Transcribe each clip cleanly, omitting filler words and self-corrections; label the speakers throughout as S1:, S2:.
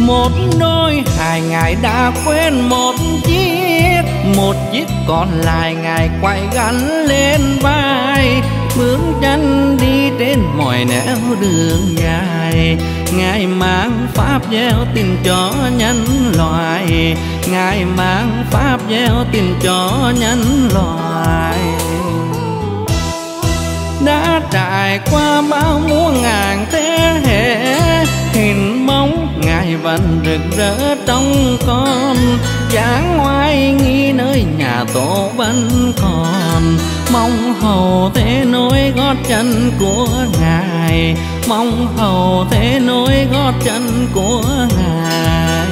S1: Một đôi hai ngài đã quên một chiếc còn lại ngài quay gắn lên vai, bước chân đi trên mọi nẻo đường dài. Ngài mang pháp gieo tình cho nhân loại, ngài mang pháp gieo tình cho nhân loại. Đã trải qua bao muôn ngàn thế hệ, hình bóng ngài vẫn rực rỡ trong con. Dáng oai nghi nơi nhà tổ vẫn còn, mong hầu thế nối gót chân của ngài, mong hầu thế nối gót chân của ngài.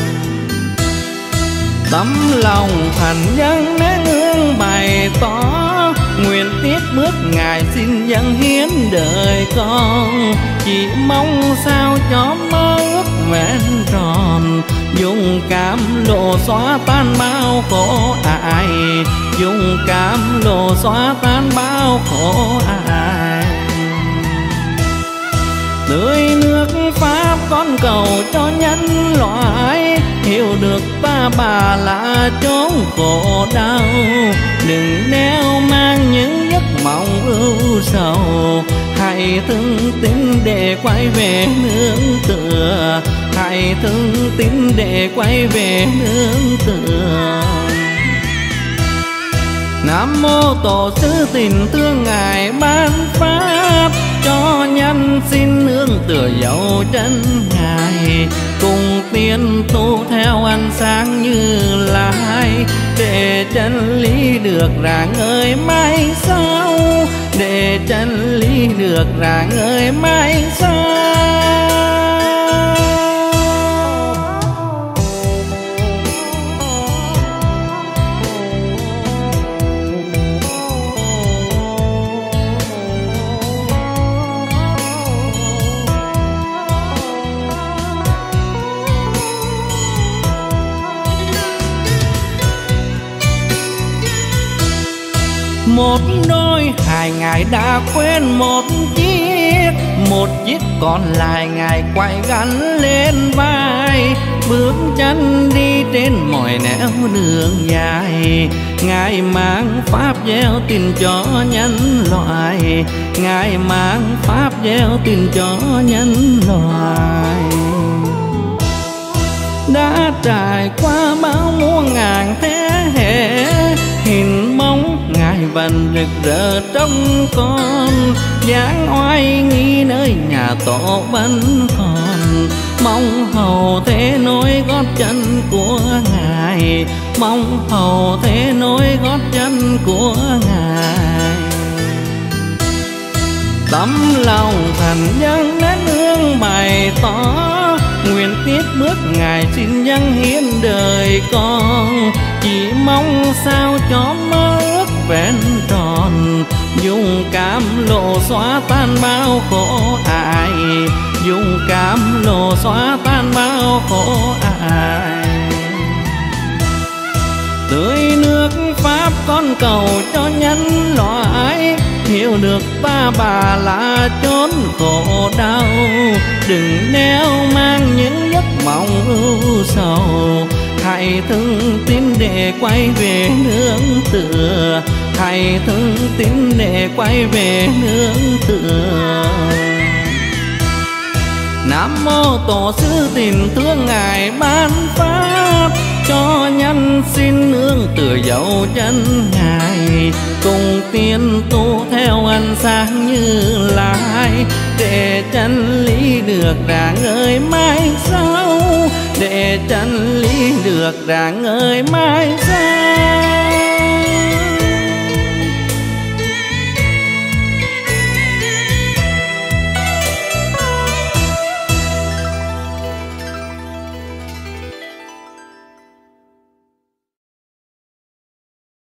S1: Tấm lòng thành dân nén hương bày tỏ, nguyện tiếp bước ngài xin dâng hiến đời con. Chỉ mong sao cho mơ ước vẹn tròn, dùng cảm lộ xóa tan bao khổ ải, dùng cảm lộ xóa tan bao khổ ải. Tưới nước pháp con cầu cho nhân loại, hiểu được ta bà là chốn khổ đau. Đừng đeo mang những giấc mộng ưu sầu, hãy thương tín để quay về nương tựa, hãy thương tín để quay về nương tựa. Nam mô Tổ sư tình thương ngài ban pháp, cho nhân xin nương tựa dấu chân ngài. Cùng tiên tu theo ánh sáng Như Lai, để chân lý được rạng ngời mai sau, để chân lý được rạng ngời mai sau. Một đôi hai ngài đã quên một chiếc còn lại ngài quay gắn lên vai, bước chân đi trên mọi nẻo đường dài. Ngài mang pháp gieo tình cho nhân loại, ngài mang pháp gieo tình cho nhân loại. Đã trải qua bao muôn ngàn thế hệ, hình bóng ngài vẫn rực rỡ trong con. Dáng oai nghi nơi nhà tổ vẫn còn, mong hầu thế nối gót chân của ngài, mong hầu thế nối gót chân của ngài. Tấm lòng thành dân nén hương bày tỏ, nguyện tiếp bước ngài xin dâng hiến đời con. Chỉ mong sao cho mơ ước vẹn tròn, dùng cảm lộ xóa tan bao khổ ải, dùng cảm lộ xóa tan bao khổ ải. Tưới nước pháp con cầu cho nhân loại, hiểu được ta bà là chốn khổ đau. Đừng đeo mang những giấc mộng ưu sầu, hãy thương tín để quay về nương tựa, hãy thương tín để quay về nương tựa. Nam mô Tổ sư tình thương ngài ban pháp, cho nhân xin nương tựa dấu chân ngài. Cùng tiên tu theo ánh sáng Như Lai, để chân lý được rạng ngời mai sau, để chân lý được rạng ngời mai sau.